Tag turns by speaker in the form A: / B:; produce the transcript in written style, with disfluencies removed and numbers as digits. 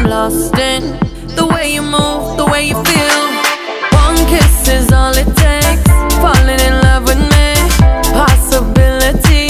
A: I'm lost in the way you move, the way you feel.